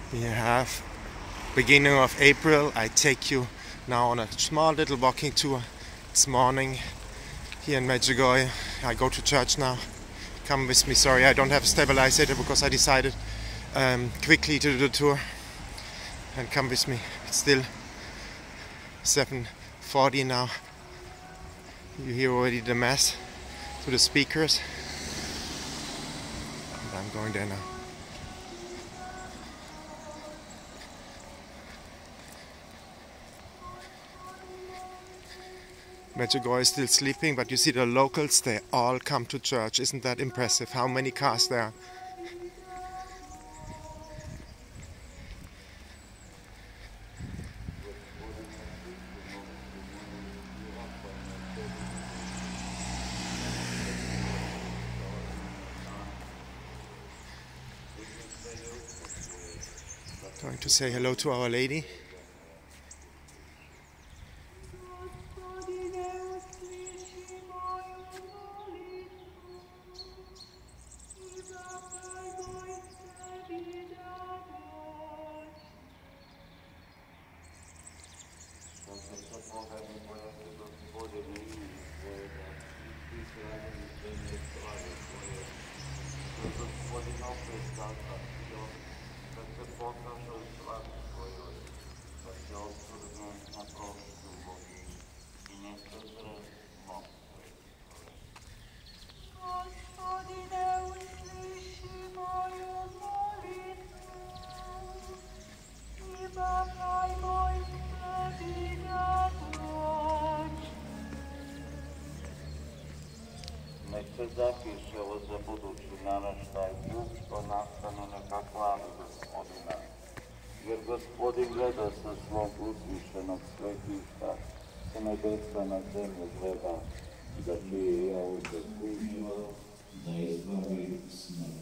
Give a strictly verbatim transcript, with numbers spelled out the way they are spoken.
We have beginning of April. I take you now on a small little walking tour. It's morning here in Medjugorje. I go to church now. Come with me. Sorry, I don't have a stabilizer because I decided um, quickly to do the tour. And come with me. It's still seven forty now. You hear already the mass to the speakers. And I'm going there now. Medjugorje is still sleeping, but you see the locals, they all come to church. Isn't that impressive? How many cars there are? Going to say hello to Our Lady. Nek se zapiše ovo za budući naraštaj, Huth, što nastane neka slavi Gospodina. Jer Gospodin gleda sa svog uzvišenog svetišta, sa nebesa na zemlju gleda, da čije je ovdje slušao, da izbavi smrt.